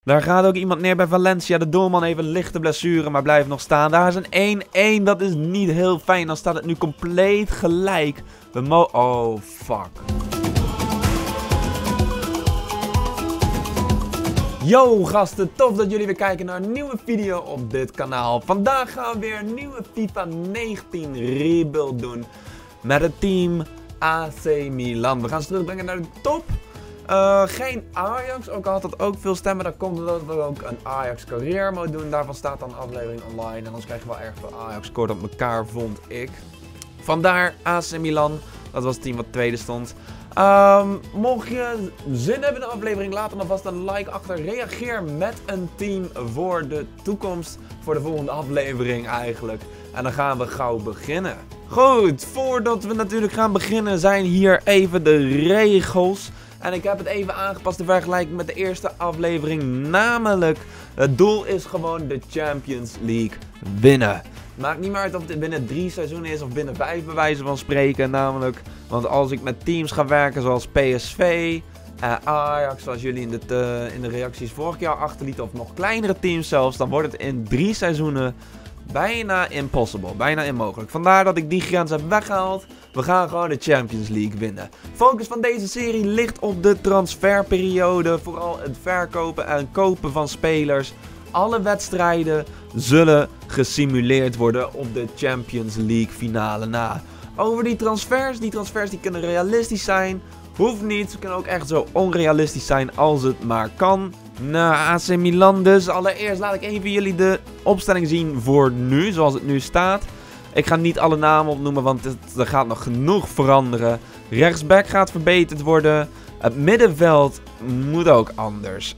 Daar gaat ook iemand neer bij Valencia. De doelman heeft een lichte blessure, maar blijft nog staan. Daar is een 1-1. Dat is niet heel fijn. Dan staat het nu compleet gelijk. Oh, fuck. Yo gasten, tof dat jullie weer kijken naar een nieuwe video op dit kanaal. Vandaag gaan we weer een nieuwe FIFA 19 rebuild doen. Met het team AC Milan. We gaan ze terugbrengen naar de top. Geen Ajax, ook al had dat ook veel stemmen. Dat komt omdat we ook een Ajax carrière mode doen. Daarvan staat dan een aflevering online. En anders krijg je wel erg veel Ajax score op elkaar, vond ik. Vandaar AC Milan. Dat was het team wat tweede stond. Mocht je zin hebben in de aflevering, laat dan alvast een like achter. Reageer met een team voor de toekomst. Voor de volgende aflevering eigenlijk. En dan gaan we gauw beginnen. Goed, voordat we natuurlijk gaan beginnen zijn hier even de regels. En ik heb het even aangepast in vergelijking met de eerste aflevering. Namelijk, het doel is gewoon de Champions League winnen. Maakt niet meer uit of het binnen 3 seizoenen is of binnen 5 bij wijze van spreken. Namelijk, want als ik met teams ga werken zoals PSV, Ajax, zoals jullie in de reacties vorig jaar achterlieten, of nog kleinere teams zelfs, dan wordt het in 3 seizoenen bijna impossible, bijna onmogelijk. Vandaar dat ik die grens heb weggehaald. We gaan gewoon de Champions League winnen. Focus van deze serie ligt op de transferperiode. Vooral het verkopen en kopen van spelers. Alle wedstrijden zullen gesimuleerd worden op de Champions League finale na. Over die transfers die kunnen realistisch zijn. Hoeft niet, ze kunnen ook echt zo onrealistisch zijn als het maar kan. Nou, AC Milan dus. Allereerst laat ik even jullie de opstelling zien voor nu, zoals het nu staat. Ik ga niet alle namen opnoemen, want er gaat nog genoeg veranderen. Rechtsback gaat verbeterd worden. Het middenveld moet ook anders.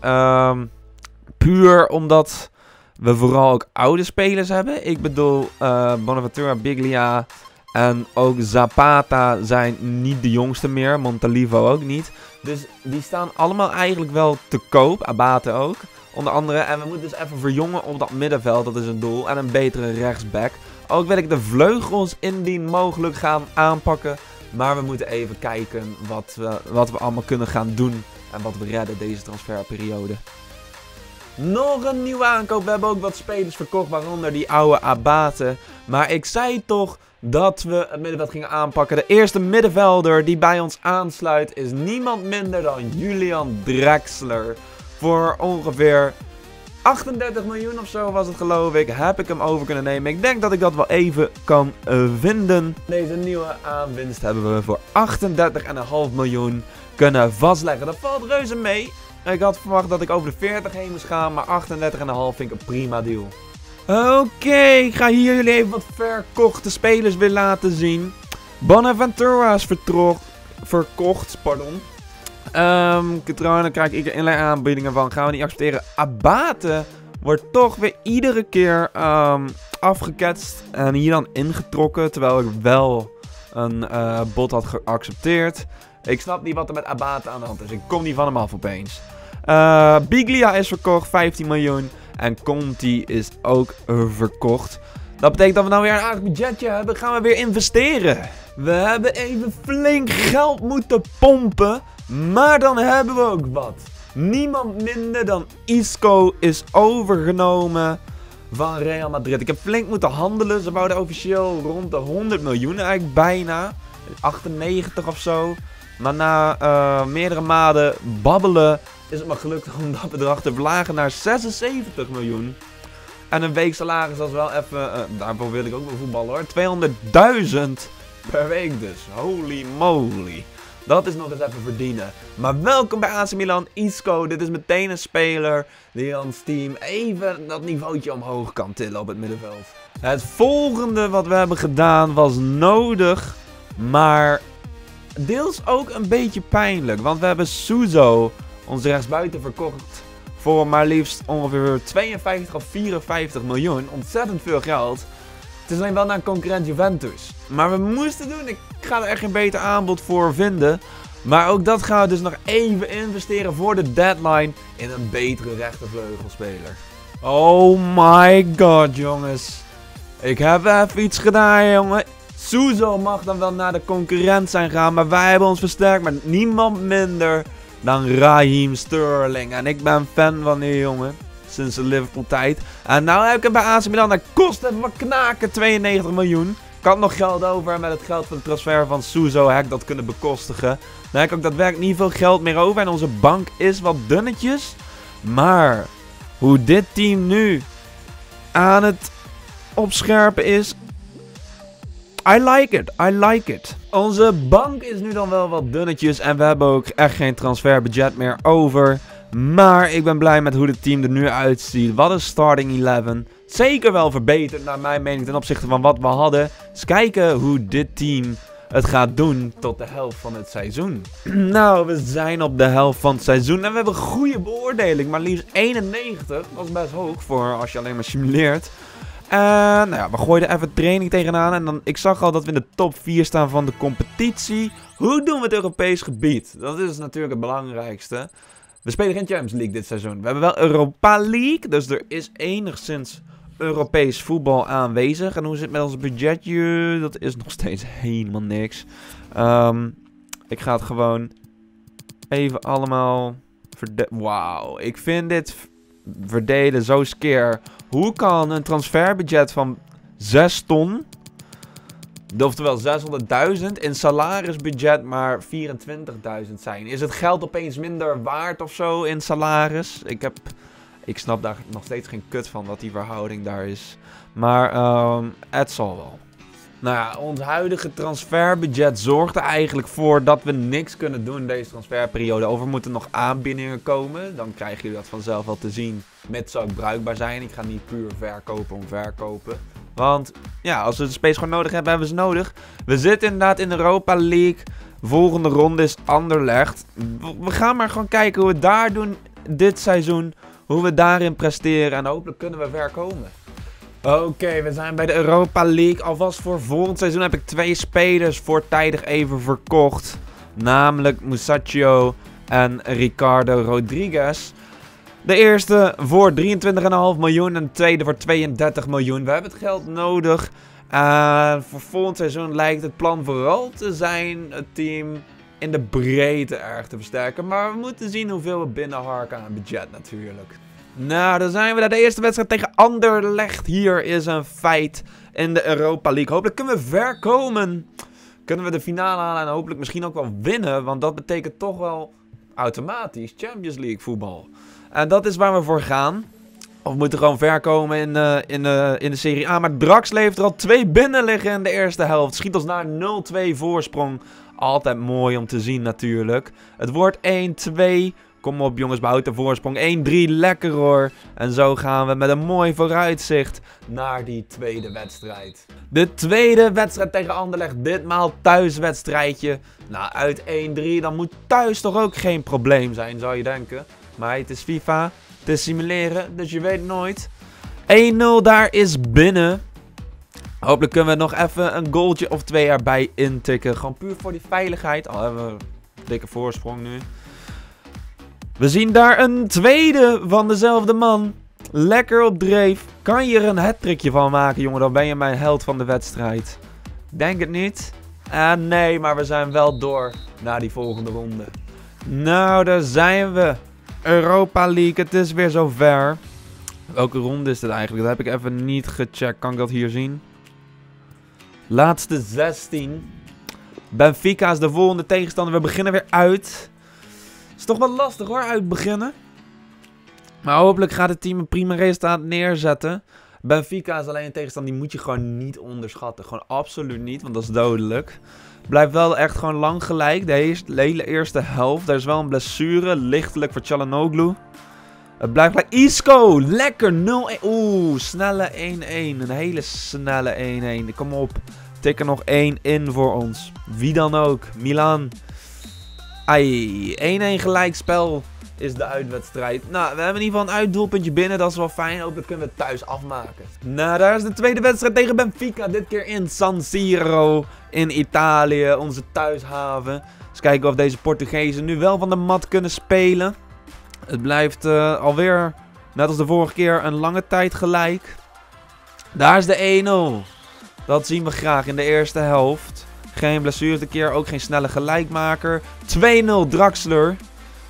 Puur omdat we vooral ook oude spelers hebben. Ik bedoel, Bonaventura, Biglia en ook Zapata zijn niet de jongste meer. Montalivo ook niet. Dus die staan allemaal eigenlijk wel te koop. Abate ook, onder andere. En we moeten dus even verjongen op dat middenveld. Dat is een doel. En een betere rechtsback. Ook wil ik de vleugels indien mogelijk gaan aanpakken. Maar we moeten even kijken wat we allemaal kunnen gaan doen. En wat we redden deze transferperiode. Nog een nieuwe aankoop. We hebben ook wat spelers verkocht, waaronder die oude Abate. Maar ik zei toch dat we het middenveld gingen aanpakken. De eerste middenvelder die bij ons aansluit is niemand minder dan Julian Drexler. Voor ongeveer 38 miljoen of zo was het, geloof ik. Heb ik hem over kunnen nemen. Ik denk dat ik dat wel even kan vinden. Deze nieuwe aanwinst hebben we voor 38,5 miljoen kunnen vastleggen. Dat valt reuze mee. Ik had verwacht dat ik over de 40 heen moest gaan, maar 38,5 vind ik een prima deal. Oké, ik ga hier jullie even wat verkochte spelers weer laten zien. Bonaventura is verkocht, pardon. Daar krijg ik allerlei aanbiedingen van. Gaan we niet accepteren. Abate wordt toch weer iedere keer afgeketst en hier dan ingetrokken, terwijl ik wel een bod had geaccepteerd. Ik snap niet wat er met Abate aan de hand is. Ik kom niet van hem af opeens. Biglia is verkocht, 15 miljoen. En Conti is ook verkocht. Dat betekent dat we nou weer een aardig budgetje hebben. Gaan we weer investeren. We hebben even flink geld moeten pompen. Maar dan hebben we ook wat. Niemand minder dan Isco is overgenomen van Real Madrid. Ik heb flink moeten handelen. Ze wouden officieel rond de 100 miljoen eigenlijk bijna. 98 of zo. Maar na meerdere maanden babbelen is het me gelukt om dat bedrag te verlagen naar 76 miljoen. En een week salaris, dat is wel even, daarvoor wil ik ook wel voetballen hoor. 200.000 per week dus. Holy moly. Dat is nog eens even verdienen. Maar welkom bij AC Milan, Isco. Dit is meteen een speler die ons team even dat niveautje omhoog kan tillen op het middenveld. Het volgende wat we hebben gedaan was nodig, maar deels ook een beetje pijnlijk. Want we hebben Suso, ons rechtsbuiten, verkocht voor maar liefst ongeveer 52 of 54 miljoen. Ontzettend veel geld. Het is alleen wel naar een concurrent Juventus. Maar we moesten doen. Ik ga er echt geen beter aanbod voor vinden. Maar ook dat gaan we dus nog even investeren voor de deadline in een betere rechtervleugelspeler. Oh my god, jongens. Ik heb even iets gedaan, jongen. Suso mag dan wel naar de concurrent zijn gaan. Maar wij hebben ons versterkt met niemand minder dan Raheem Sterling. En ik ben fan van die jongen. Sinds de Liverpool tijd. En nou heb ik hem bij AC Milan. Dat kost hem wat knaken, 92 miljoen. Ik had nog geld over en met het geld van de transfer van Suso heb ik dat kunnen bekostigen. Dan heb ik ook daadwerkelijk niet veel geld meer over. En onze bank is wat dunnetjes. Maar hoe dit team nu aan het opscherpen is. I like it, I like it. Onze bank is nu dan wel wat dunnetjes. En we hebben ook echt geen transferbudget meer over. Maar ik ben blij met hoe het team er nu uitziet. Wat een starting 11. Zeker wel verbeterd naar mijn mening ten opzichte van wat we hadden. Dus kijken hoe dit team het gaat doen tot de helft van het seizoen. Nou, we zijn op de helft van het seizoen. En we hebben een goede beoordeling. Maar liefst 91. Dat is best hoog voor als je alleen maar simuleert. Nou ja, we gooiden even training tegenaan. En dan, ik zag al dat we in de top 4 staan van de competitie. Hoe doen we het Europees gebied? Dat is natuurlijk het belangrijkste. We spelen geen Champions League dit seizoen. We hebben wel Europa League. Dus er is enigszins Europees voetbal aanwezig. En hoe zit het met ons budgetje? Dat is nog steeds helemaal niks. Ik ga het gewoon even allemaal verdelen. Wauw, ik vind dit verdelen zo skeer. Hoe kan een transferbudget van 6 ton, oftewel 600.000, in salarisbudget maar 24.000 zijn? Is het geld opeens minder waard of zo in salaris? Ik snap daar nog steeds geen kut van wat die verhouding daar is. Maar het zal wel. Nou ja, ons huidige transferbudget zorgt er eigenlijk voor dat we niks kunnen doen deze transferperiode. Over moeten nog aanbiedingen komen. Dan krijgen jullie dat vanzelf wel te zien. Mits ze ook bruikbaar zijn. Ik ga niet puur verkopen om verkopen. Want ja, als we de space gewoon nodig hebben, hebben we ze nodig. We zitten inderdaad in de Europa League. Volgende ronde is Anderlecht. We gaan maar gewoon kijken hoe we daar doen dit seizoen. Hoe we daarin presteren. En hopelijk kunnen we ver komen. Oké, we zijn bij de Europa League. Alvast voor volgend seizoen heb ik 2 spelers voortijdig even verkocht. Namelijk Musacchio en Ricardo Rodriguez. De eerste voor 23,5 miljoen en de tweede voor 32 miljoen. We hebben het geld nodig. Voor volgend seizoen lijkt het plan vooral te zijn het team in de breedte erg te versterken. Maar we moeten zien hoeveel we binnenharken aan budget natuurlijk. Nou, dan zijn we daar. De eerste wedstrijd tegen Anderlecht. Hier is een feit in de Europa League. Hopelijk kunnen we ver komen. Kunnen we de finale halen en hopelijk misschien ook wel winnen. Want dat betekent toch wel automatisch Champions League voetbal. En dat is waar we voor gaan. Of we moeten gewoon ver komen in de Serie A. Maar Draxler heeft er al 2 binnen liggen in de eerste helft. Schiet ons naar 0-2 voorsprong. Altijd mooi om te zien natuurlijk. Het wordt 1-2. Kom op jongens, behoud de voorsprong. 1-3, lekker hoor. En zo gaan we met een mooi vooruitzicht naar die tweede wedstrijd. De tweede wedstrijd tegen Anderlecht. Ditmaal thuiswedstrijdje. Nou, uit 1-3. Dan moet thuis toch ook geen probleem zijn, zou je denken. Maar het is FIFA. Het is simuleren, dus je weet nooit. 1-0 daar is binnen. Hopelijk kunnen we nog even een goaltje of 2 erbij intikken. Gewoon puur voor die veiligheid. Al hebben we een dikke voorsprong nu. We zien daar een tweede van dezelfde man. Lekker op dreef. Kan je er een hattrickje van maken, jongen? Dan ben je mijn held van de wedstrijd. Denk het niet. Nee, maar we zijn wel door naar die volgende ronde. Nou, daar zijn we. Europa League, het is weer zover. Welke ronde is dit eigenlijk? Dat heb ik even niet gecheckt. Kan ik dat hier zien? Laatste 16. Benfica is de volgende tegenstander. We beginnen weer uit. Is toch wel lastig hoor, uitbeginnen. Maar hopelijk gaat het team een prima resultaat neerzetten. Benfica is alleen een tegenstander, die moet je gewoon niet onderschatten. Gewoon absoluut niet, want dat is dodelijk. Blijft wel echt gewoon lang gelijk, de hele eerste helft. Er is wel een blessure, lichtelijk voor Çalhanoğlu. Het blijft gelijk. Isco, lekker 0-1. Oeh, snelle 1-1. Een hele snelle 1-1. Kom op, tik er nog 1 in voor ons. Wie dan ook, Milan. Ai, 1-1 gelijkspel is de uitwedstrijd. Nou, we hebben in ieder geval een uitdoelpuntje binnen. Dat is wel fijn. Hopelijk kunnen we het thuis afmaken. Nou, daar is de tweede wedstrijd tegen Benfica. Dit keer in San Siro in Italië. Onze thuishaven. Dus kijken of deze Portugezen nu wel van de mat kunnen spelen. Het blijft alweer, net als de vorige keer, een lange tijd gelijk. Daar is de 1-0. Dat zien we graag in de eerste helft. Geen blessures de keer, ook geen snelle gelijkmaker. 2-0 Draxler.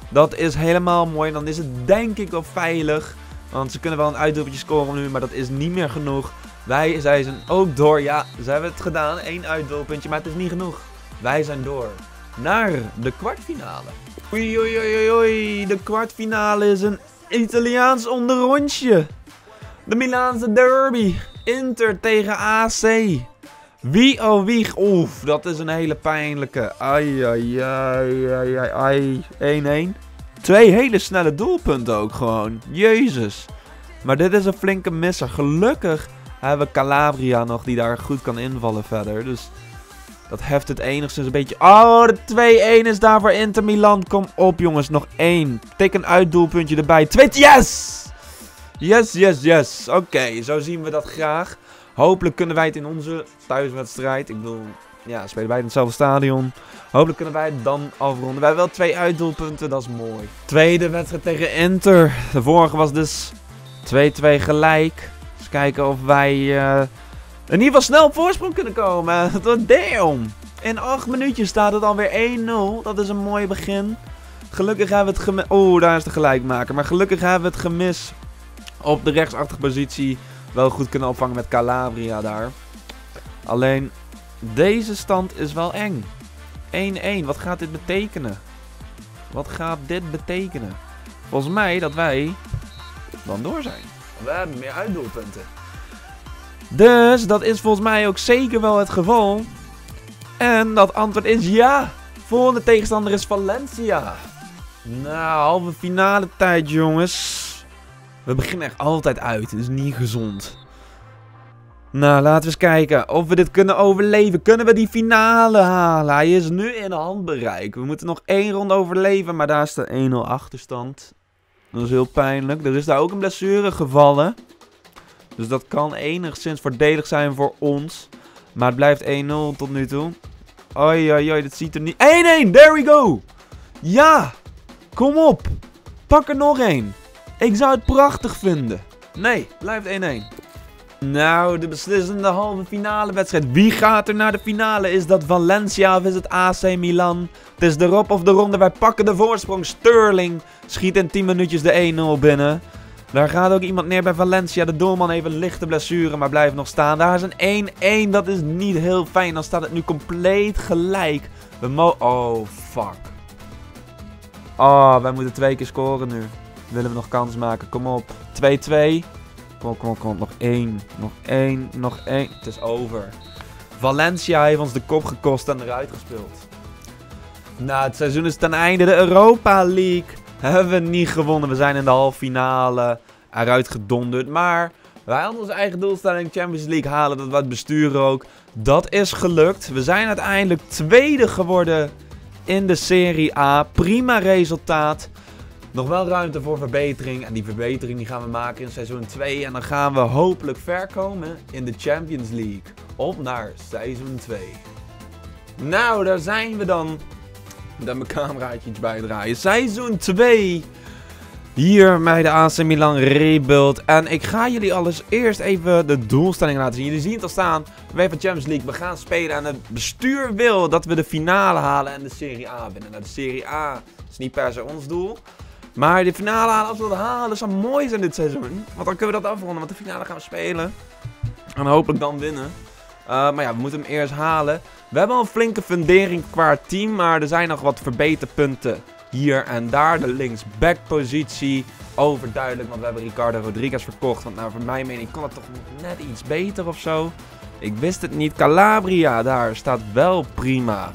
Dat is helemaal mooi. Dan is het denk ik wel veilig. Want ze kunnen wel een uitdoelpuntje scoren nu, maar dat is niet meer genoeg. Zij zijn ook door. Ja, ze hebben het gedaan. 1 uitdoelpuntje, maar het is niet genoeg. Wij zijn door naar de kwartfinale. Oei, oei, oei, oei. De kwartfinale is een Italiaans onderrondje. De Milaanse derby. Inter tegen AC. Wie oh wie. Oef, dat is een hele pijnlijke. Ai, ai, ai, ai, ai, ai. 1-1. 2 hele snelle doelpunten ook gewoon. Jezus. Maar dit is een flinke misser. Gelukkig hebben we Calabria nog die daar goed kan invallen verder. Dus dat heft het enigszins een beetje. Oh, de 2-1 is daar voor Inter Milan. Kom op jongens, nog 1. Tik een uitdoelpuntje erbij. 2. Yes! Yes, yes, yes. Oké, zo zien we dat graag. Hopelijk kunnen wij het in onze thuiswedstrijd. Ik bedoel, ja, spelen wij in hetzelfde stadion. Hopelijk kunnen wij het dan afronden. Wij hebben wel 2 uitdoelpunten, dat is mooi. Tweede wedstrijd tegen Inter. De vorige was dus 2-2 gelijk. Dus kijken of wij in ieder geval snel op voorsprong kunnen komen. Damn. In 8 minuutjes staat het alweer 1-0. Dat is een mooi begin. Gelukkig hebben we het gemis. Oeh, daar is de gelijkmaker. Maar gelukkig hebben we het gemis op de rechtsachtige positie wel goed kunnen opvangen met Calabria daar. Alleen, deze stand is wel eng. 1-1, wat gaat dit betekenen? Wat gaat dit betekenen? Volgens mij dat wij dan door zijn. We hebben meer uitdoelpunten. Dus dat is volgens mij ook zeker wel het geval. En dat antwoord is ja. Volgende tegenstander is Valencia. Nou, halve finale tijd jongens. We beginnen echt altijd uit. Het is niet gezond. Nou, laten we eens kijken of we dit kunnen overleven. Kunnen we die finale halen? Hij is nu in handbereik. We moeten nog 1 ronde overleven, maar daar staat 1-0 achterstand. Dat is heel pijnlijk. Er is daar ook een blessure gevallen. Dus dat kan enigszins voordelig zijn voor ons. Maar het blijft 1-0 tot nu toe. Oei, oei, oei, dit ziet er niet... 1-1, there we go! Ja! Kom op! Pak er nog 1. Ik zou het prachtig vinden. Nee, blijft 1-1. Nou, de beslissende halve finale wedstrijd. Wie gaat er naar de finale? Is dat Valencia of is het AC Milan? Het is de Rob of de ronde. Wij pakken de voorsprong. Sterling schiet in 10 minuutjes de 1-0 binnen. Daar gaat ook iemand neer bij Valencia. De doelman heeft een lichte blessure, maar blijft nog staan. Daar is een 1-1. Dat is niet heel fijn. Dan staat het nu compleet gelijk. Oh, fuck. Oh, wij moeten 2 keer scoren nu. Willen we nog kans maken? Kom op. 2-2. Kom. Nog 1. Nog 1. Nog 1. Het is over. Valencia heeft ons de kop gekost en eruit gespeeld. Nou, het seizoen is ten einde. De Europa League hebben we niet gewonnen. We zijn in de halve finale eruit gedonderd. Maar wij hadden onze eigen doelstelling Champions League halen. Dat was het bestuur ook. Dat is gelukt. We zijn uiteindelijk tweede geworden in de Serie A. Prima resultaat. Nog wel ruimte voor verbetering. En die verbetering die gaan we maken in seizoen 2. En dan gaan we hopelijk ver komen in de Champions League. Op naar seizoen 2. Nou, daar zijn we dan. Dan mijn cameraatje iets bijdraaien. Seizoen 2. Hier bij de AC Milan Rebuild. En ik ga jullie alles eerst even de doelstellingen laten zien. Jullie zien het al staan. UEFA Champions League. We gaan spelen. En het bestuur wil dat we de finale halen en de Serie A winnen. Nou, de Serie A is niet per se ons doel. Maar de finale halen, als we dat halen, dat zou mooi zijn dit seizoen. Want dan kunnen we dat afronden. Want de finale gaan we spelen. En hopelijk dan winnen. Maar ja, we moeten hem eerst halen. We hebben al een flinke fundering qua team. Maar er zijn nog wat verbeterpunten hier en daar. De linksbackpositie. Overduidelijk, want we hebben Ricardo Rodriguez verkocht. Want nou, voor mijn mening kon het toch net iets beter of zo. Ik wist het niet. Calabria, daar staat wel prima.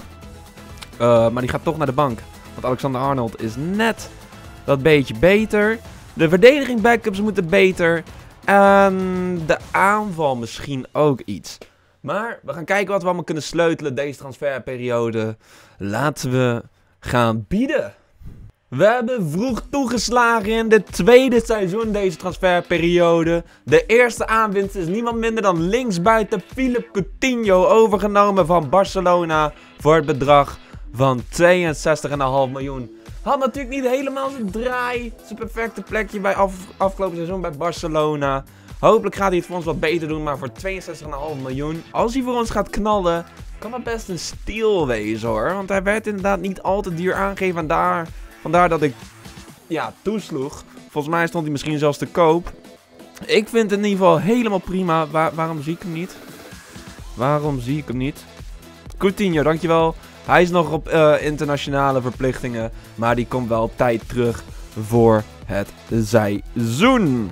Maar die gaat toch naar de bank. Want Alexander-Arnold is net dat beetje beter. De verdediging backups moeten beter. En de aanval misschien ook iets. Maar we gaan kijken wat we allemaal kunnen sleutelen deze transferperiode. Laten we gaan bieden. We hebben vroeg toegeslagen in dit tweede seizoen deze transferperiode. De eerste aanwinst is niemand minder dan linksbuiten Philippe Coutinho, overgenomen van Barcelona voor het bedrag van 62,5 miljoen. Had natuurlijk niet helemaal zijn draai, zijn perfecte plekje bij afgelopen seizoen bij Barcelona. Hopelijk gaat hij het voor ons wat beter doen, maar voor 62,5 miljoen, als hij voor ons gaat knallen, kan dat best een steal wezen hoor. Want hij werd inderdaad niet al te duur aangegeven en daar Vandaar dat ik toesloeg. Volgens mij stond hij misschien zelfs te koop. Ik vind het in ieder geval helemaal prima. Waarom zie ik hem niet? Waarom zie ik hem niet? Coutinho, dankjewel. Hij is nog op internationale verplichtingen. Maar die komt wel op tijd terug voor het seizoen.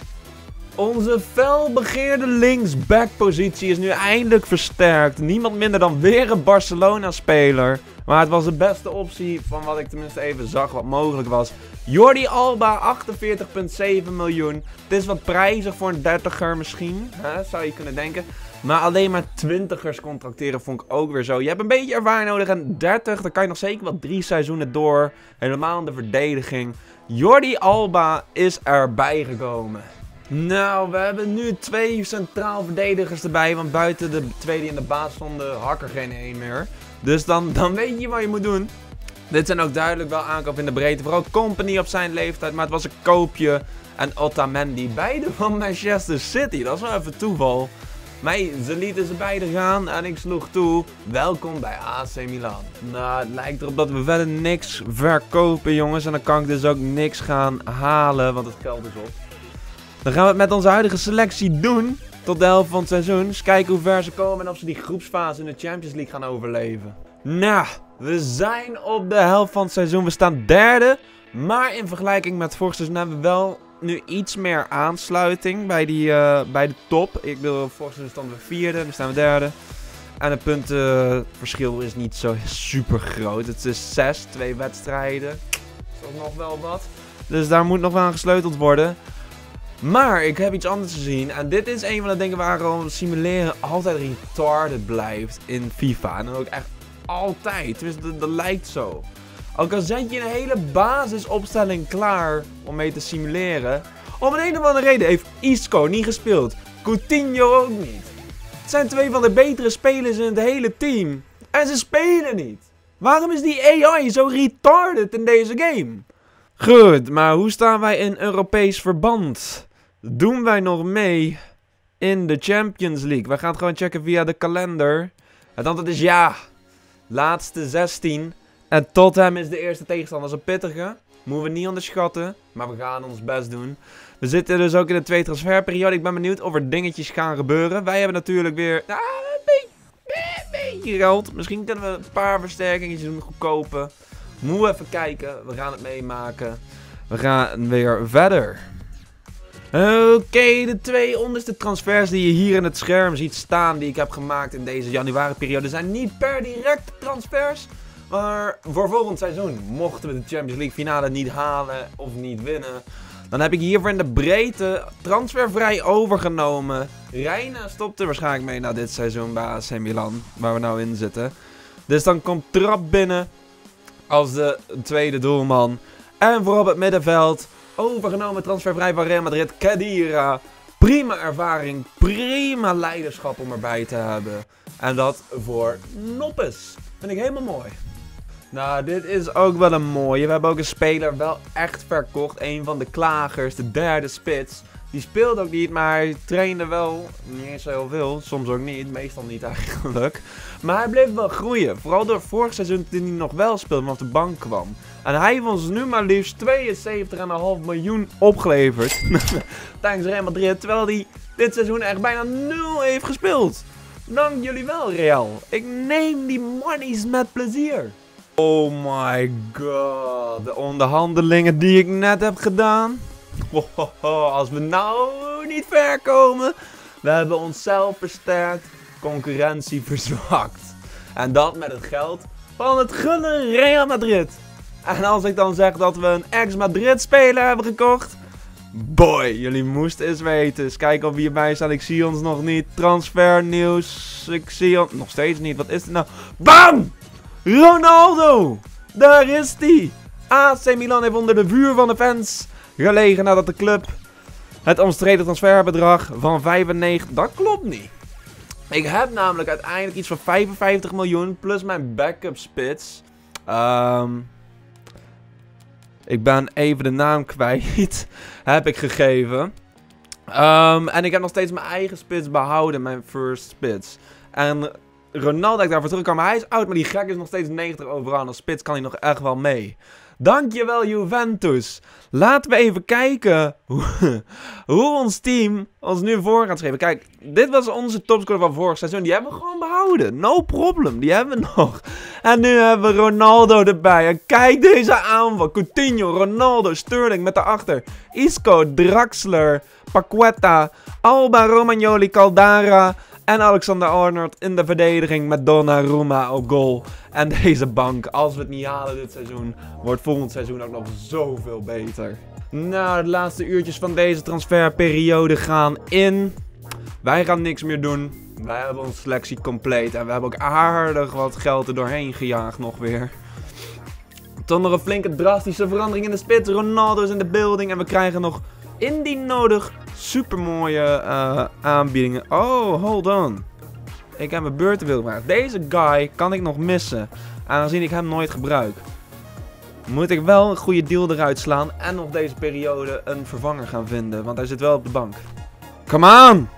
Onze felbegeerde linksbackpositie is nu eindelijk versterkt. Niemand minder dan weer een Barcelona-speler. Maar het was de beste optie van wat ik tenminste even zag wat mogelijk was. Jordi Alba, 48,7 miljoen. Het is wat prijzig voor een 30er misschien, hè, zou je kunnen denken. Maar alleen maar 20ers contracteren vond ik ook weer zo. Je hebt een beetje ervaring nodig en 30, dan kan je nog zeker wel 3 seizoenen door. Helemaal in de verdediging. Jordi Alba is erbij gekomen. Nou, we hebben nu 2 centraal verdedigers erbij. Want buiten de 2 die in de baas stonden, hak er geen 1 meer. Dus dan weet je wat je moet doen. Dit zijn ook duidelijk wel aankopen in de breedte. Vooral Company op zijn leeftijd. Maar het was een koopje. En Otamendi, beide van Manchester City. Dat is wel even toeval. Maar ze lieten ze beide gaan en ik sloeg toe. Welkom bij AC Milan. Nou, het lijkt erop dat we verder niks verkopen, jongens. En dan kan ik dus ook niks gaan halen, want het geld is op. Dan gaan we het met onze huidige selectie doen. Tot de helft van het seizoen. Dus kijken hoe ver ze komen en of ze die groepsfase in de Champions League gaan overleven. Nou, we zijn op de helft van het seizoen. We staan derde. Maar in vergelijking met vorig seizoen hebben we wel nu iets meer aansluiting bij de top. Ik bedoel, vorig seizoen stonden we vierde, nu staan we derde. En het puntenverschil is niet zo super groot. Het is 6, 2 wedstrijden. Dat is nog wel wat. Dus daar moet nog wel aan gesleuteld worden. Maar ik heb iets anders gezien. En dit is een van de dingen waarom simuleren altijd retarded blijft in FIFA. En dan ook echt altijd. Tenminste, dat lijkt zo. Ook al zet je een hele basisopstelling klaar om mee te simuleren. Om een of andere reden heeft Isco niet gespeeld. Coutinho ook niet. Het zijn 2 van de betere spelers in het hele team. En ze spelen niet. Waarom is die AI zo retarded in deze game? Goed, maar hoe staan wij in Europees verband? Doen wij nog mee in de Champions League? We gaan het gewoon checken via de kalender. Het antwoord is ja. Laatste 16. En Tottenham is de eerste tegenstander. Dat is een pittige. Moeten we niet onderschatten. Maar we gaan ons best doen. We zitten dus ook in de 2 transferperiode. Ik ben benieuwd of er dingetjes gaan gebeuren. Wij hebben natuurlijk weer een beetje geld. Misschien kunnen we een paar versterkingen doen. Goedkopen. Moeten we even kijken. We gaan het meemaken. We gaan weer verder. Oké, de 2 onderste transfers die je hier in het scherm ziet staan. Die ik heb gemaakt in deze januari-periode. Zijn niet per direct transfers. Maar voor volgend seizoen, mochten we de Champions League finale niet halen of niet winnen, dan heb ik hiervoor in de breedte transfervrij overgenomen. Reina stopt er waarschijnlijk mee na dit seizoen bij AC Milan, waar we nou in zitten. Dus dan komt Trapp binnen als de tweede doelman. En voor op het middenveld, overgenomen transfervrij van Real Madrid, Khedira. Prima ervaring, prima leiderschap om erbij te hebben. En dat voor Noppes. Vind ik helemaal mooi. Nou, dit is ook wel een mooie. We hebben ook een speler wel echt verkocht. Een van de klagers, de derde spits. Die speelde ook niet, maar hij trainde wel. Niet eens zo heel veel, soms ook niet. Meestal niet eigenlijk. Maar hij bleef wel groeien. Vooral door vorig seizoen toen hij nog wel speelde, maar op de bank kwam. En hij heeft ons nu maar liefst 72,5 miljoen opgeleverd. Tijdens Real Madrid. Terwijl hij dit seizoen echt bijna 0 heeft gespeeld. Dank jullie wel, Real. Ik neem die monies met plezier. Oh my god. De onderhandelingen die ik net heb gedaan. Als we nou niet ver komen. We hebben onszelf versterkt. Concurrentie verzwakt. En dat met het geld van het gulle Real Madrid. En als ik dan zeg dat we een ex-Madrid speler hebben gekocht. Boy, jullie moesten eens weten. Eens kijken of we hierbij staan. Ik zie ons nog niet. Transfernieuws. Ik zie ons nog steeds niet. Wat is het nou? BAM! Ronaldo! Daar is hij! AC Milan heeft onder de vuur van de fans gelegen nadat de club het omstreden transferbedrag van 95... Dat klopt niet. Ik heb namelijk uiteindelijk iets van 55 miljoen plus mijn backup spits. Ik ben even de naam kwijt. Heb ik gegeven. En ik heb nog steeds mijn eigen spits behouden. Mijn first spits. En Ronaldo, ik daarvoor terugkwam. Hij is oud, maar die gek is nog steeds 90 overal. En als spits kan hij nog echt wel mee. Dankjewel Juventus. Laten we even kijken hoe ons team ons nu voor gaat schrijven. Kijk, dit was onze topscorer van vorig seizoen. Die hebben we gewoon behouden. No problem, die hebben we nog. En nu hebben we Ronaldo erbij. En kijk deze aanval. Coutinho, Ronaldo, Sterling met daarachter. Isco, Draxler, Paqueta, Alba, Romagnoli, Caldara... En Alexander-Arnold in de verdediging met Donnarumma op goal. En deze bank, als we het niet halen dit seizoen, wordt volgend seizoen ook nog zoveel beter. Nou, de laatste uurtjes van deze transferperiode gaan in. Wij gaan niks meer doen. Wij hebben onze selectie compleet. En we hebben ook aardig wat geld er doorheen gejaagd nog weer. Toch nog een flinke drastische verandering in de spits. Ronaldo is in de building en we krijgen nog indien nodig supermooie aanbiedingen. Oh, hold on. Ik heb mijn beurt te willen vragen. Deze guy kan ik nog missen. Aangezien ik hem nooit gebruik. Moet ik wel een goede deal eruit slaan. En nog deze periode een vervanger gaan vinden. Want hij zit wel op de bank. Come on!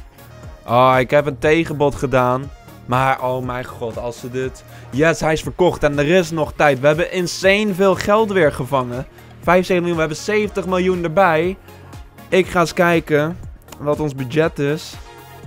Oh, ik heb een tegenbod gedaan. Maar, oh mijn god, als ze dit... Yes, hij is verkocht en er is nog tijd. We hebben insane veel geld weer gevangen. 75 miljoen, we hebben 70 miljoen erbij. Ik ga eens kijken wat ons budget is.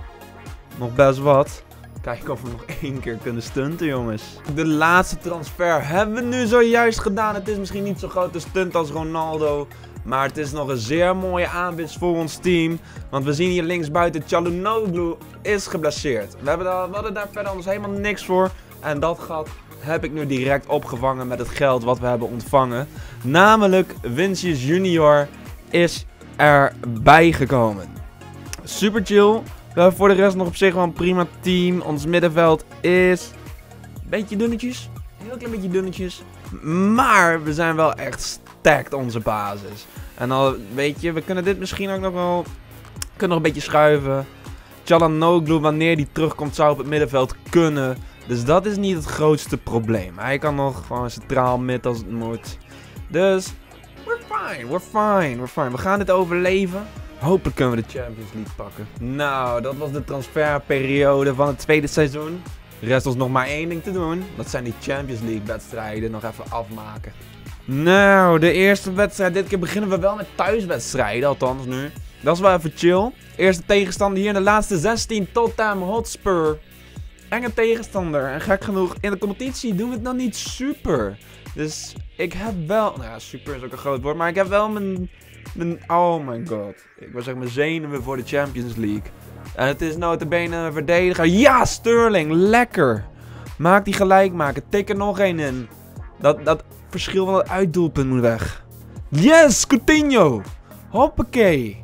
Nog best wat. Kijken of we nog 1 keer kunnen stunten, jongens. De laatste transfer hebben we nu zojuist gedaan. Het is misschien niet zo'n grote stunt als Ronaldo. Maar het is nog een zeer mooie aanwinst voor ons team. Want we zien hier linksbuiten Çalhanoğlu is geblesseerd. We hadden daar verder anders helemaal niks voor. En dat gat heb ik nu direct opgevangen met het geld wat we hebben ontvangen. Namelijk Vinicius Junior is erbij gekomen. Super chill. We hebben voor de rest nog op zich wel een prima team. Ons middenveld is een beetje dunnetjes. Een heel klein beetje dunnetjes. Maar we zijn wel echt stacked onze basis. En al weet je, we kunnen dit misschien ook nog wel... Kunnen nog een beetje schuiven. Çalhanoğlu, wanneer die terugkomt, zou op het middenveld kunnen. Dus dat is niet het grootste probleem. Hij kan nog gewoon centraal mid als het moet. Dus... We're fine. We gaan dit overleven. Hopelijk kunnen we de Champions League pakken. Nou, dat was de transferperiode van het tweede seizoen. Rest ons nog maar 1 ding te doen. Dat zijn die Champions League wedstrijden nog even afmaken. Nou, de eerste wedstrijd. Dit keer beginnen we wel met thuiswedstrijden, althans nu. Dat is wel even chill. Eerste tegenstander hier in de laatste 16. Tottenham Hotspur. Enge tegenstander. En gek genoeg, in de competitie doen we het nog niet super. Dus ik heb wel... Nou ja, super is ook een groot woord. Maar ik heb wel mijn oh my god. Ik wil zeggen mijn zenuwen voor de Champions League. En het is nota bene een verdediger. Ja, Sterling. Lekker. Maak die gelijk maken. Tik er nog één in. Dat verschil van het uitdoelpunt moet weg. Yes, Coutinho. Hoppakee.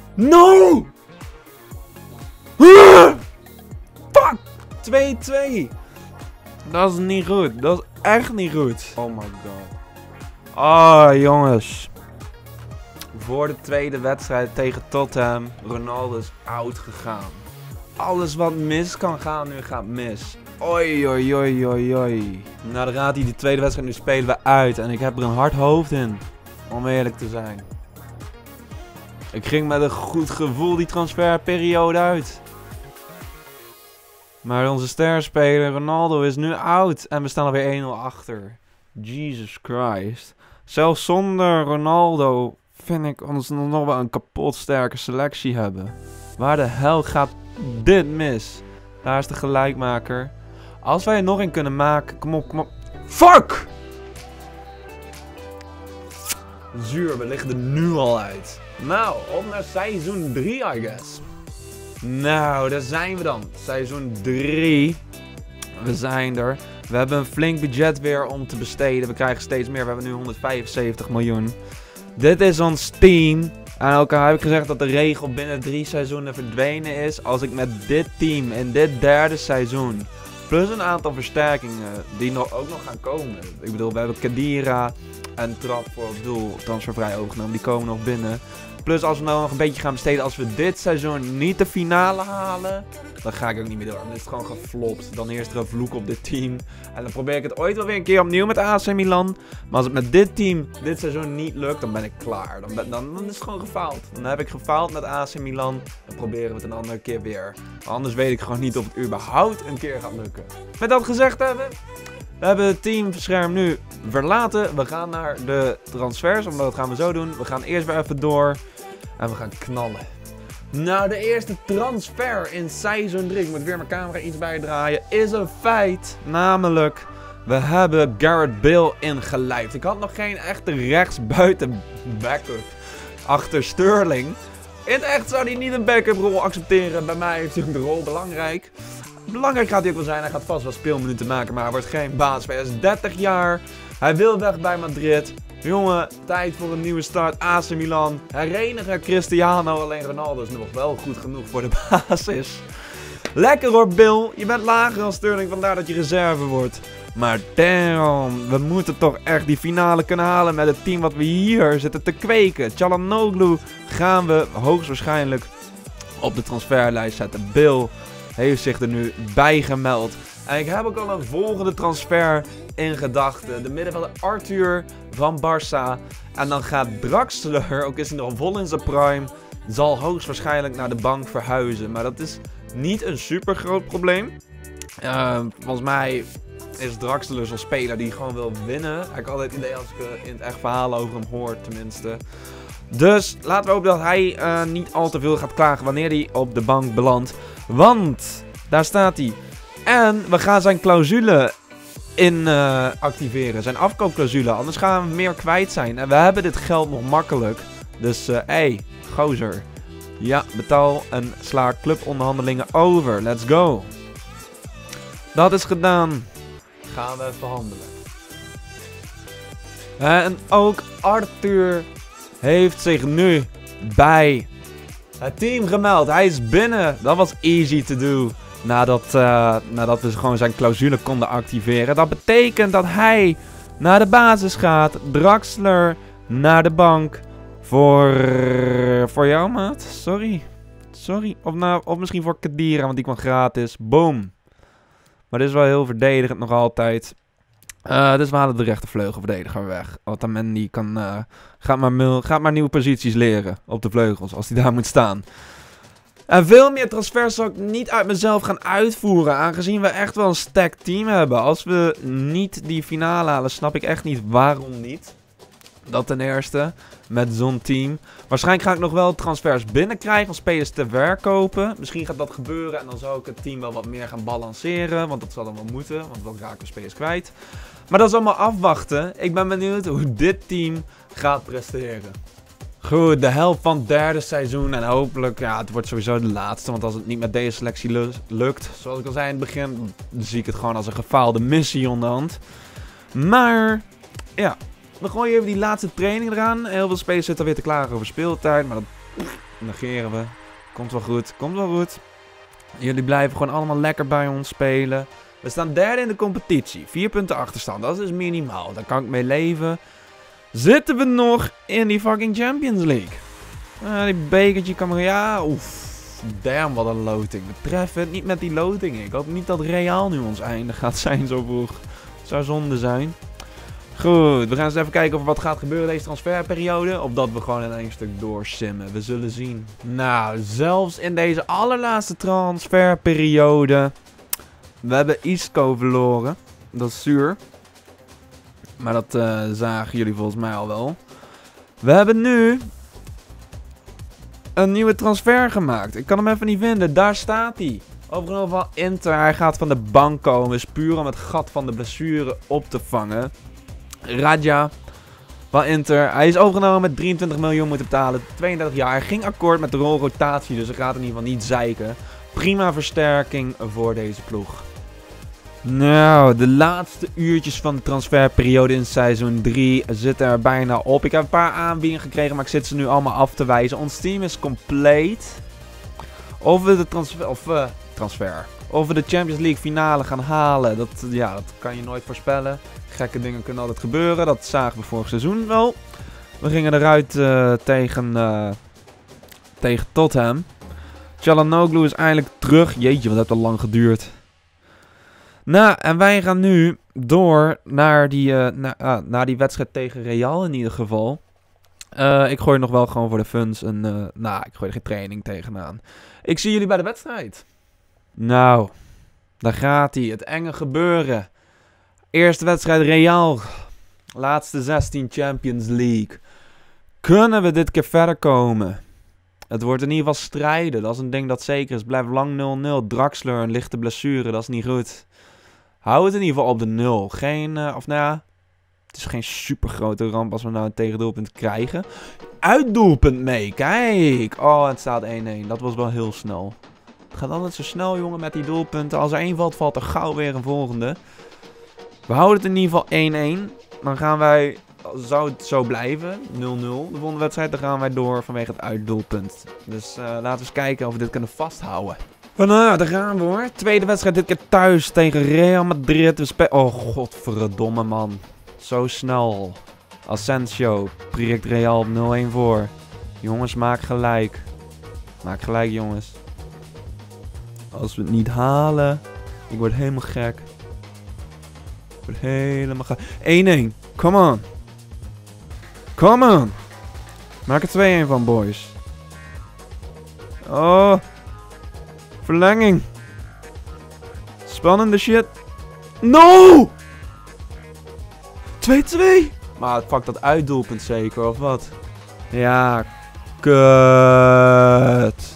No. Fuck. 2-2. Dat is niet goed. Dat is echt niet goed. Oh my god. Oh, jongens. Voor de tweede wedstrijd tegen Tottenham. Ronaldo is oud gegaan. Alles wat mis kan gaan, nu gaat mis. Oi, oi, oi, oi, oi. Nou, dan gaat hij die tweede wedstrijd. Nu spelen we uit. En ik heb er een hard hoofd in. Om eerlijk te zijn. Ik ging met een goed gevoel die transferperiode uit. Maar onze sterspeler Ronaldo is nu oud. En we staan alweer 1-0 achter. Jesus Christ. Zelfs zonder Ronaldo vind ik ons nog wel een kapot sterke selectie hebben. Waar de hel gaat dit mis? Daar is de gelijkmaker. Als wij er nog een kunnen maken. Kom op, kom op. Fuck! Zuur, we liggen er nu al uit. Nou, op naar seizoen 3, I guess. Nou, daar zijn we dan. Seizoen 3. We zijn er. We hebben een flink budget weer om te besteden. We krijgen steeds meer. We hebben nu 175 miljoen. Dit is ons team. En ook al heb ik gezegd dat de regel binnen 3 seizoenen verdwenen is. Als ik met dit team in dit derde seizoen. Plus een aantal versterkingen die ook nog gaan komen. Ik bedoel, we hebben Khedira en Trapp voor op doel transfervrij overgenomen. Die komen nog binnen. Plus als we nou nog een beetje gaan besteden. Als we dit seizoen niet de finale halen. Dan ga ik ook niet meer door. Dan is het gewoon geflopt. Dan heerst er een vloek op dit team. En dan probeer ik het ooit wel weer een keer opnieuw met AC Milan. Maar als het met dit team dit seizoen niet lukt. Dan ben ik klaar. Dan is het gewoon gefaald. Dan heb ik gefaald met AC Milan. Dan proberen we het een andere keer weer. Maar anders weet ik gewoon niet of het überhaupt een keer gaat lukken. Met dat gezegd hebben. We hebben het teamscherm nu verlaten. We gaan naar de transfers, omdat dat gaan we zo doen. We gaan eerst weer even door en we gaan knallen. Nou, de eerste transfer in seizoen 3, ik moet weer mijn camera iets bijdraaien, is een feit. Namelijk, we hebben Gareth Bale ingelijfd. Ik had nog geen echte rechtsbuitenbacker achter Sterling. In het echt zou hij niet een backup rol accepteren. Bij mij is de rol belangrijk. Belangrijk gaat hij ook wel zijn. Hij gaat vast wel speelminuten maken, maar hij wordt geen basisspeler. Hij is 30 jaar. Hij wil weg bij Madrid. Jongen, tijd voor een nieuwe start. AC Milan. Herenigen Cristiano. Alleen Ronaldo is nog wel goed genoeg voor de basis. Lekker hoor, Bill. Je bent lager dan Sterling, vandaar dat je reserve wordt. Maar damn, we moeten toch echt die finale kunnen halen met het team wat we hier zitten te kweken. Çalhanoğlu gaan we hoogstwaarschijnlijk op de transferlijst zetten. Bill heeft zich er nu bij gemeld. En ik heb ook al een volgende transfer in gedachten. De middenvelder Arthur van Barça. En dan gaat Draxler, ook is hij nog vol in zijn prime, zal hoogstwaarschijnlijk naar de bank verhuizen. Maar dat is niet een super groot probleem. Volgens mij is Draxler zo'n speler die gewoon wil winnen. Ik heb altijd het idee als ik in het echt verhaal over hem hoor tenminste. Dus laten we hopen dat hij niet al te veel gaat klagen wanneer hij op de bank belandt. Want daar staat hij. En we gaan zijn clausule in activeren. Zijn afkoopclausule. Anders gaan we meer kwijt zijn. En we hebben dit geld nog makkelijk. Dus hey, gozer. Ja, betaal en sla clubonderhandelingen over. Let's go. Dat is gedaan. Gaan we verhandelen. En ook Arthur heeft zich nu bij het team gemeld. Hij is binnen. Dat was easy to do. Nadat we gewoon zijn clausule konden activeren. Dat betekent dat hij naar de basis gaat. Draxler naar de bank. Voor jou, maat. Sorry. Of misschien voor Khedira, want die kwam gratis. Boom. Maar dit is wel heel verdedigend nog altijd. Dus we halen de rechtervleugelverdediger weg. Otamendi gaat maar nieuwe posities leren op de vleugels. Als hij daar moet staan. En veel meer transfers zal ik niet uit mezelf gaan uitvoeren. Aangezien we echt wel een stacked team hebben. Als we niet die finale halen, snap ik echt niet waarom niet. Dat ten eerste. Met zo'n team. Waarschijnlijk ga ik nog wel transfers binnenkrijgen om spelers te verkopen. Misschien gaat dat gebeuren en dan zou ik het team wel wat meer gaan balanceren. Want dat zal dan wel moeten, want dan raken we spelers kwijt. Maar dat is allemaal afwachten. Ik ben benieuwd hoe dit team gaat presteren. Goed, de helft van het derde seizoen. En hopelijk, ja, het wordt sowieso de laatste. Want als het niet met deze selectie lukt, zoals ik al zei in het begin, dan zie ik het gewoon als een gefaalde missie onderhand. Maar, ja. We gooien even die laatste training eraan. Heel veel spelers zitten alweer te klagen over speeltijd. Maar dat negeren we. Komt wel goed. Jullie blijven gewoon allemaal lekker bij ons spelen. We staan derde in de competitie. 4 punten achterstand. Dat is minimaal. Daar kan ik mee leven. Zitten we nog in die fucking Champions League? Die bekertje kan maar... Ja, oef. Damn, wat een loting. We treffen het niet met die loting. Ik hoop niet dat Real nu ons einde gaat zijn zo vroeg. Het zou zonde zijn. Goed, we gaan eens even kijken of wat gaat gebeuren deze transferperiode. Of dat we gewoon in één stuk doorsimmen. We zullen zien. Nou, zelfs in deze allerlaatste transferperiode. We hebben Isco verloren. Dat is zuur. Maar dat zagen jullie volgens mij al wel. We hebben nu een nieuwe transfer gemaakt. Ik kan hem even niet vinden. Daar staat hij. Overgenomen van Inter. Hij gaat van de bank komen. Is puur om het gat van de blessure op te vangen. Raja van Inter. Hij is overgenomen met 23 miljoen moeten betalen. 32 jaar. Hij ging akkoord met de rolrotatie. Dus hij gaat in ieder geval niet zeiken. Prima versterking voor deze ploeg. Nou, de laatste uurtjes van de transferperiode in seizoen 3 zitten er bijna op. Ik heb een paar aanbiedingen gekregen, maar ik zit ze nu allemaal af te wijzen. Ons team is compleet. Of we de Of we de Champions League finale gaan halen, dat kan je nooit voorspellen. Gekke dingen kunnen altijd gebeuren, dat zagen we vorig seizoen wel. We gingen eruit tegen Tottenham. Çalhanoğlu is eindelijk terug. Jeetje, wat heeft dat lang geduurd. Nou, en wij gaan nu door naar die wedstrijd tegen Real in ieder geval. Ik gooi nog wel gewoon voor de funs en ik gooi er geen training tegenaan. Ik zie jullie bij de wedstrijd. Nou, daar gaat hij. Het enge gebeuren. Eerste wedstrijd Real. Laatste 16 Champions League. Kunnen we dit keer verder komen? Het wordt in ieder geval strijden. Dat is een ding dat zeker is. Het blijft lang 0-0. Draxler, een lichte blessure. Dat is niet goed. Hou het in ieder geval op de 0. Het is geen super grote ramp als we nou een tegendoelpunt krijgen. Uitdoelpunt mee. Kijk. Oh, het staat 1-1. Dat was wel heel snel. Het gaat altijd zo snel, jongen, met die doelpunten. Als er één valt, valt er gauw weer een volgende. We houden het in ieder geval 1-1. Dan gaan wij, zou het zo blijven, 0-0 de volgende wedstrijd, dan gaan wij door vanwege het uitdoelpunt. Dus laten we eens kijken of we dit kunnen vasthouden. Daar gaan we hoor. Tweede wedstrijd dit keer thuis tegen Real Madrid. Oh, godverdomme man. Zo snel. Asensio prikt Real op 0-1 voor. Jongens, maak gelijk. Maak gelijk, jongens. Als we het niet halen, ik word helemaal gek. Ik word helemaal gek. 1-1. Come on. Come on. Maak er 2-1 van, boys. Oh. Verlenging. Spannende shit. No! 2-2. Maar het pakt dat uitdoelpunt zeker, of wat? Ja. Kut.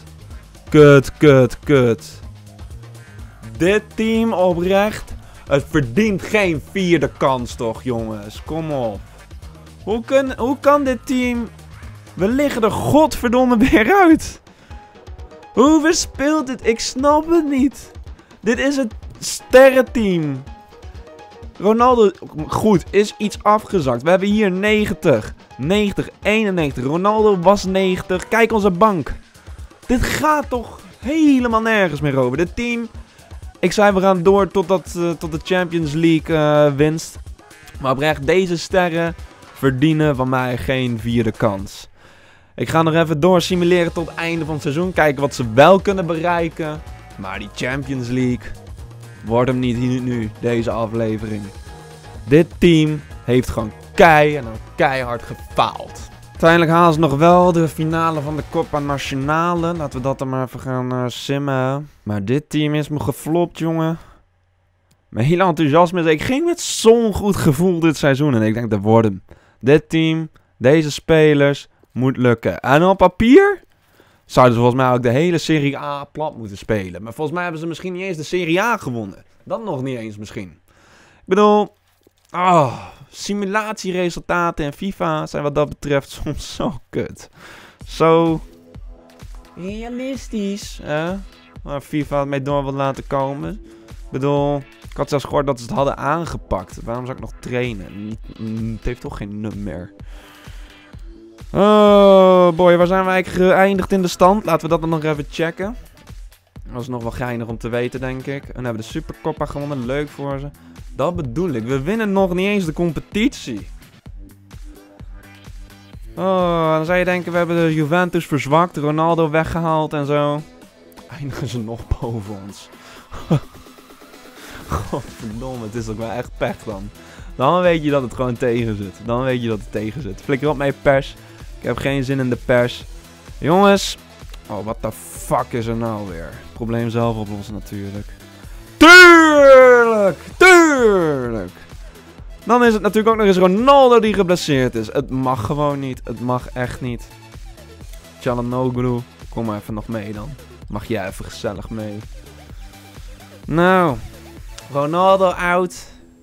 Kut. Dit team oprecht. Het verdient geen vierde kans toch, jongens. Kom op. Hoe kan dit team... We liggen er godverdomme weer uit. Hoe verspeelt dit? Ik snap het niet. Dit is het sterrenteam. Ronaldo, goed, is iets afgezakt. We hebben hier 90, 91. Ronaldo was 90. Kijk onze bank. Dit gaat toch helemaal nergens meer over. Dit team... Ik zei we gaan door tot de Champions League winst. Maar oprecht, deze sterren verdienen van mij geen vierde kans. Ik ga nog even door simuleren tot het einde van het seizoen. Kijken wat ze wel kunnen bereiken. Maar die Champions League wordt hem niet nu, deze aflevering. Dit team heeft gewoon keihard gefaald. Uiteindelijk halen ze nog wel de finale van de Copa Nacionale. Laten we dat er maar even gaan simmen. Maar dit team is me geflopt, jongen. Mijn hele enthousiasme is... Ik ging met zo'n goed gevoel dit seizoen. En ik denk, dat wordt hem. Dit team, deze spelers, moet lukken. En op papier zouden ze volgens mij ook de hele Serie A plat moeten spelen. Maar volgens mij hebben ze misschien niet eens de Serie A gewonnen. Dat nog niet eens misschien. Ik bedoel... simulatieresultaten in FIFA zijn wat dat betreft soms zo kut. Zo realistisch, hè? Waar FIFA het mee door wil laten komen. Ik bedoel, ik had zelfs gehoord dat ze het hadden aangepakt. Waarom zou ik nog trainen? Het heeft toch geen nut meer. Oh boy, waar zijn we eigenlijk geëindigd in de stand? Laten we dat dan nog even checken. Dat is nog wel geinig om te weten, denk ik. En hebben de Supercoppa gewonnen. Leuk voor ze. Dat bedoel ik. We winnen nog niet eens de competitie. Oh, dan zou je denken, we hebben de Juventus verzwakt. Ronaldo weggehaald en zo. Eindigen ze nog boven ons. Godverdomme, het is ook wel echt pech dan. Dan weet je dat het gewoon tegen zit. Flikker op mijn pers. Ik heb geen zin in de pers. Jongens. Oh, what the fuck is er nou weer? Probleem zelf oplossen natuurlijk. Tuurlijk! Dan is het natuurlijk ook nog eens Ronaldo die geblesseerd is. Het mag gewoon niet. Het mag echt niet. Çalhanoğlu, kom maar even nog mee dan. Mag jij even gezellig mee. Nou, Ronaldo out.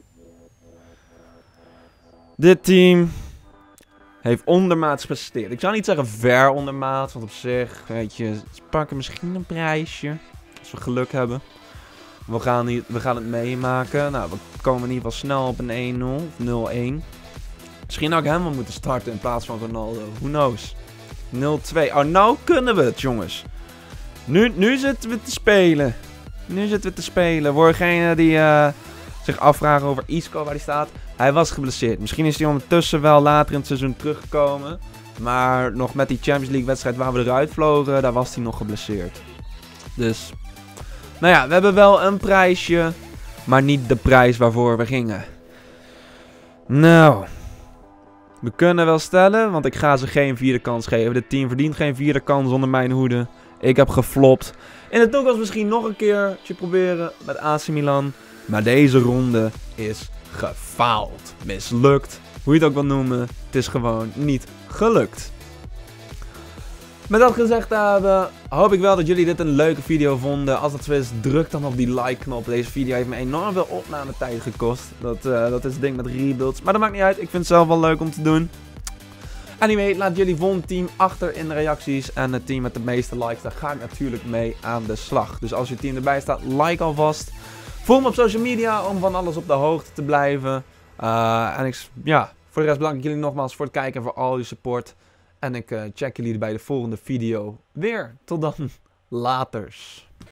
Dit team heeft ondermaats gepresteerd. Ik zou niet zeggen ver ondermaats, want op zich, weet je, ze pakken misschien een prijsje. Als we geluk hebben. We gaan het meemaken. Nou, we komen in ieder geval snel op een 1-0 of 0-1. Misschien had ik hem wel moeten starten in plaats van Ronaldo. Who knows? 0-2. Oh, nou kunnen we het, jongens. Nu zitten we te spelen. Voor degene die zich afvragen over Isco, waar hij staat. Hij was geblesseerd. Misschien is hij ondertussen wel later in het seizoen teruggekomen. Maar nog met die Champions League wedstrijd waar we eruit vlogen, daar was hij nog geblesseerd. Dus... Nou ja, we hebben wel een prijsje, maar niet de prijs waarvoor we gingen. Nou, we kunnen wel stellen, want ik ga ze geen vierde kans geven. Dit team verdient geen vierde kans onder mijn hoede. Ik heb geflopt. In de toekomst misschien nog een keertje proberen met AC Milan. Maar deze ronde is gefaald. Mislukt. Hoe je het ook wil noemen. Het is gewoon niet gelukt. Met dat gezegd hebben, hoop ik wel dat jullie dit een leuke video vonden. Als dat zo is, druk dan op die like knop. Deze video heeft me enorm veel opnametijd gekost. Dat is het ding met rebuilds. Maar dat maakt niet uit. Ik vind het zelf wel leuk om te doen. Anyway, laat jullie volgende team achter in de reacties. En het team met de meeste likes, daar ga ik natuurlijk mee aan de slag. Dus als je team erbij staat, like alvast. Volg me op social media om van alles op de hoogte te blijven. Voor de rest bedank ik jullie nogmaals voor het kijken en voor al je support. En ik check jullie bij de volgende video weer. Tot dan. Laters.